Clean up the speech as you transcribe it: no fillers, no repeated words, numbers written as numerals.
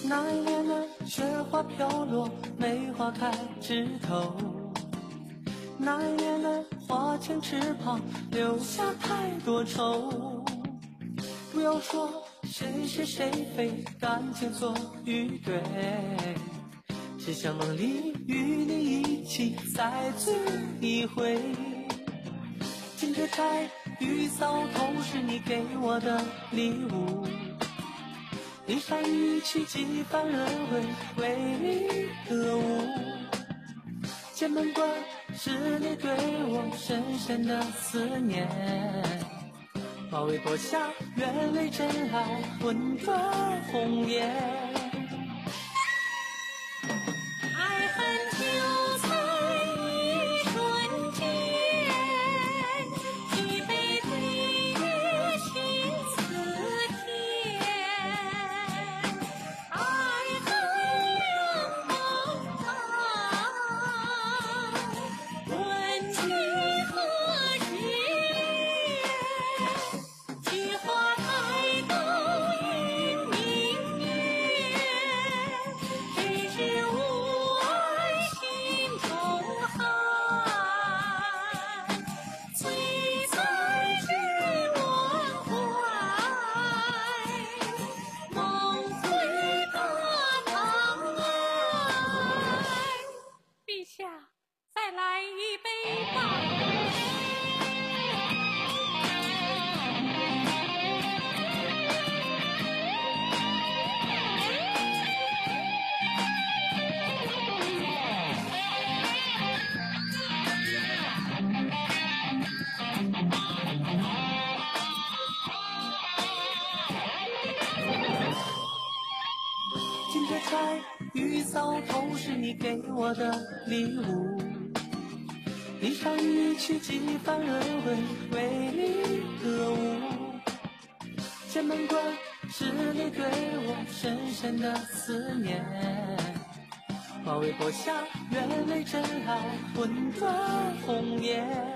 那一年的雪花飘落，梅花开枝头。那一年的花前翅膀，留下太多愁。不要说谁是谁非，感情错与对，只想梦里与你一起再醉一回。金雀钗玉搔头，是你给我的礼物。一山雨起几番人回，为你歌舞。剑门关是你对我深深的思念，马嵬坡下愿为真爱魂断红颜。 爱恨就在一瞬间，举杯对月心似天。爱恨两茫茫，问君何时？菊花开都应明月，谁知无爱心中寒。醉在日落怀，梦回大唐来。陛下，再来一杯吧。 金雀钗玉搔头，是你给我的礼物。一山雨去几番人回，为你歌舞。剑门关是你对我深深的思念，马嵬坡下愿为真爱魂断红颜。